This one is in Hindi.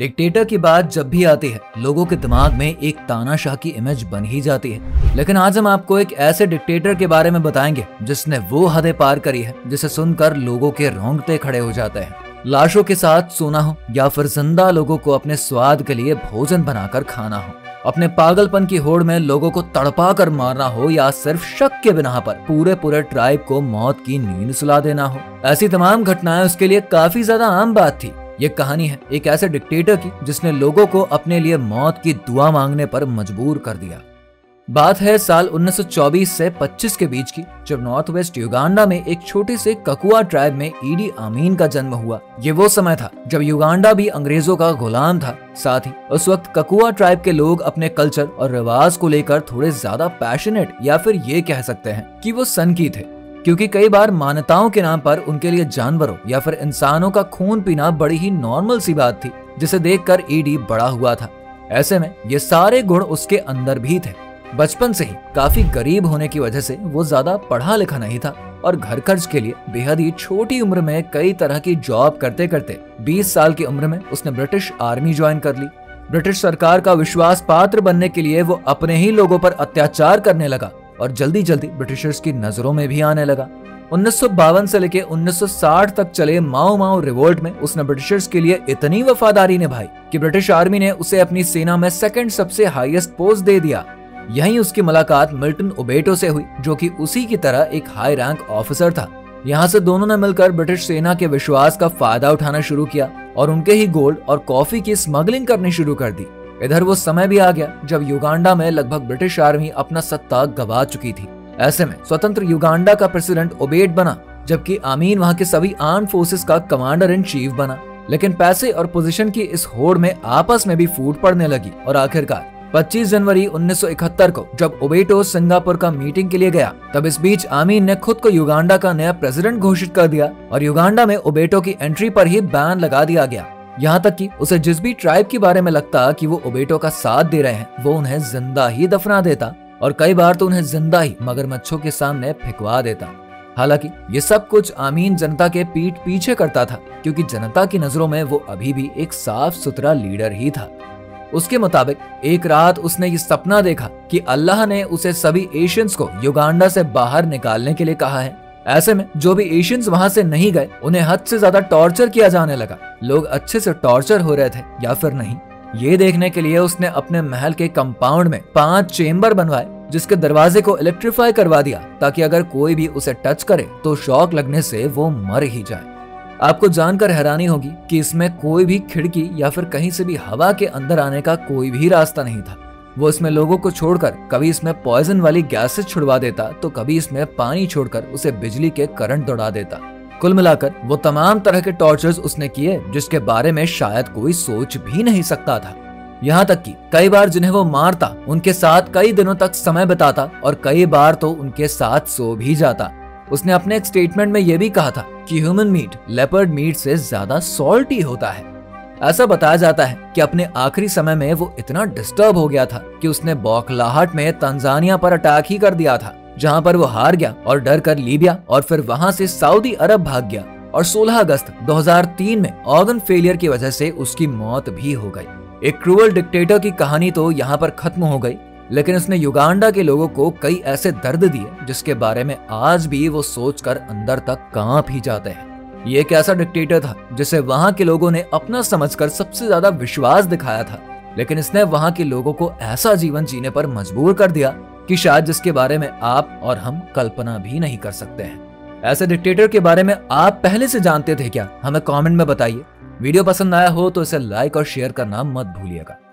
डिक्टेटर की बात जब भी आती है लोगों के दिमाग में एक तानाशाह की इमेज बन ही जाती है। लेकिन आज हम आपको एक ऐसे डिक्टेटर के बारे में बताएंगे जिसने वो हदें पार करी है जिसे सुनकर लोगों के रोंगटे खड़े हो जाते हैं। लाशों के साथ सोना हो या फिर जिंदा लोगों को अपने स्वाद के लिए भोजन बनाकर खाना हो, अपने पागलपन की होड़ में लोगों को तड़पा कर मारना हो या सिर्फ शक के बिना पर पूरे ट्राइब को मौत की नींद सुला देना हो, ऐसी तमाम घटनाएं उसके लिए काफी ज्यादा आम बात थी। ये कहानी है एक ऐसे डिक्टेटर की जिसने लोगों को अपने लिए मौत की दुआ मांगने पर मजबूर कर दिया। बात है साल 1924 से 25 के बीच की, जब नॉर्थ वेस्ट युगांडा में एक छोटे से ककुआ ट्राइब में ईडी आमीन का जन्म हुआ। ये वो समय था जब युगांडा भी अंग्रेजों का गुलाम था। साथ ही उस वक्त ककुआ ट्राइब के लोग अपने कल्चर और रिवाज को लेकर थोड़े ज्यादा पैशनेट या फिर ये कह सकते हैं कि वो सनकी थे, क्योंकि कई बार मान्यताओं के नाम पर उनके लिए जानवरों या फिर इंसानों का खून पीना बड़ी ही नॉर्मल सी बात थी, जिसे देखकर ईडी बड़ा हुआ था। ऐसे में ये सारे गुण उसके अंदर भी थे। बचपन से ही काफी गरीब होने की वजह से वो ज्यादा पढ़ा लिखा नहीं था और घर खर्च के लिए बेहद ही छोटी उम्र में कई तरह की जॉब करते करते 20 साल की उम्र में उसने ब्रिटिश आर्मी ज्वाइन कर ली। ब्रिटिश सरकार का विश्वास पात्र बनने के लिए वो अपने ही लोगों पर अत्याचार करने लगा और जल्दी जल्दी ब्रिटिशर्स की नजरों में भी आने लगा। 1952 से लेकर 1960 तक चले माओ रिवोल्ट में उसने ब्रिटिशर्स के लिए इतनी वफादारी निभाई कि ब्रिटिश आर्मी ने उसे अपनी सेना में सेकंड सबसे हाईएस्ट पोस्ट दे दिया। यहीं उसकी मुलाकात मिल्टन ओबेटो से हुई, जो कि उसी की तरह एक हाई रैंक ऑफिसर था। यहाँ से दोनों ने मिलकर ब्रिटिश सेना के विश्वास का फायदा उठाना शुरू किया और उनके ही गोल्ड और कॉफी की स्मगलिंग करनी शुरू कर दी। इधर वो समय भी आ गया जब युगांडा में लगभग ब्रिटिश आर्मी अपना सत्ता गवा चुकी थी। ऐसे में स्वतंत्र युगांडा का प्रेसिडेंट ओबेट बना, जबकि आमीन वहां के सभी आर्म फोर्सेस का कमांडर इन चीफ बना। लेकिन पैसे और पोजीशन की इस होड़ में आपस में भी फूट पड़ने लगी और आखिरकार 25 जनवरी 1971 को जब ओबेटो सिंगापुर का मीटिंग के लिए गया, तब इस बीच आमीन ने खुद को युगांडा का नया प्रेसिडेंट घोषित कर दिया और युगांडा में ओबेटो की एंट्री पर ही बैन लगा दिया गया। यहाँ तक कि उसे जिस भी ट्राइब के बारे में लगता कि वो ओबेटो का साथ दे रहे हैं, वो उन्हें जिंदा ही दफना देता और कई बार तो उन्हें जिंदा ही मगरमच्छों के सामने फेंकवा देता। हालांकि ये सब कुछ आमीन जनता के पीठ पीछे करता था, क्योंकि जनता की नजरों में वो अभी भी एक साफ सुथरा लीडर ही था। उसके मुताबिक एक रात उसने ये सपना देखा कि अल्लाह ने उसे सभी एशियंस को युगांडा से बाहर निकालने के लिए कहा है। ऐसे में जो भी एशियंस वहां से नहीं गए, उन्हें हद से ज्यादा टॉर्चर किया जाने लगा। लोग अच्छे से टॉर्चर हो रहे थे या फिर नहीं, ये देखने के लिए उसने अपने महल के कंपाउंड में 5 चेम्बर बनवाए, जिसके दरवाजे को इलेक्ट्रीफाई करवा दिया ताकि अगर कोई भी उसे टच करे तो शॉक लगने से वो मर ही जाए। आपको जानकर हैरानी होगी कि इसमें कोई भी खिड़की या फिर कहीं से भी हवा के अंदर आने का कोई भी रास्ता नहीं था। वो इसमें लोगों को छोड़कर कभी इसमें पॉइजन वाली गैसेस छुड़वा देता तो कभी इसमें पानी छोड़कर उसे बिजली के करंट दौड़ा देता। कुल मिलाकर वो तमाम तरह के टॉर्चर्स उसने किए जिसके बारे में शायद कोई सोच भी नहीं सकता था। यहाँ तक कि कई बार जिन्हें वो मारता उनके साथ कई दिनों तक समय बिताता और कई बार तो उनके साथ सो भी जाता। उसने अपने एक स्टेटमेंट में यह भी कहा था कि ह्यूमन मीट लेपर्ड मीट से ज्यादा सॉल्टी होता है। ऐसा बताया जाता है कि अपने आखिरी समय में वो इतना डिस्टर्ब हो गया था कि उसने बौखलाहट में तंजानिया पर अटैक ही कर दिया था, जहां पर वो हार गया और डर कर लीबिया और फिर वहां से सऊदी अरब भाग गया और 16 अगस्त 2003 में ऑर्गन फेलियर की वजह से उसकी मौत भी हो गई। एक क्रूअल डिक्टेटर की कहानी तो यहाँ पर खत्म हो गई, लेकिन उसने युगांडा के लोगों को कई ऐसे दर्द दिए जिसके बारे में आज भी वो सोचकर अंदर तक कांप ही जाते हैं। ये एक ऐसा डिक्टेटर था जिसे वहां के लोगों ने अपना समझकर सबसे ज्यादा विश्वास दिखाया था, लेकिन इसने वहां के लोगों को ऐसा जीवन जीने पर मजबूर कर दिया कि शायद जिसके बारे में आप और हम कल्पना भी नहीं कर सकते हैं। ऐसे डिक्टेटर के बारे में आप पहले से जानते थे क्या? हमें कमेंट में बताइए। वीडियो पसंद आया हो तो इसे लाइक और शेयर करना मत भूलिएगा।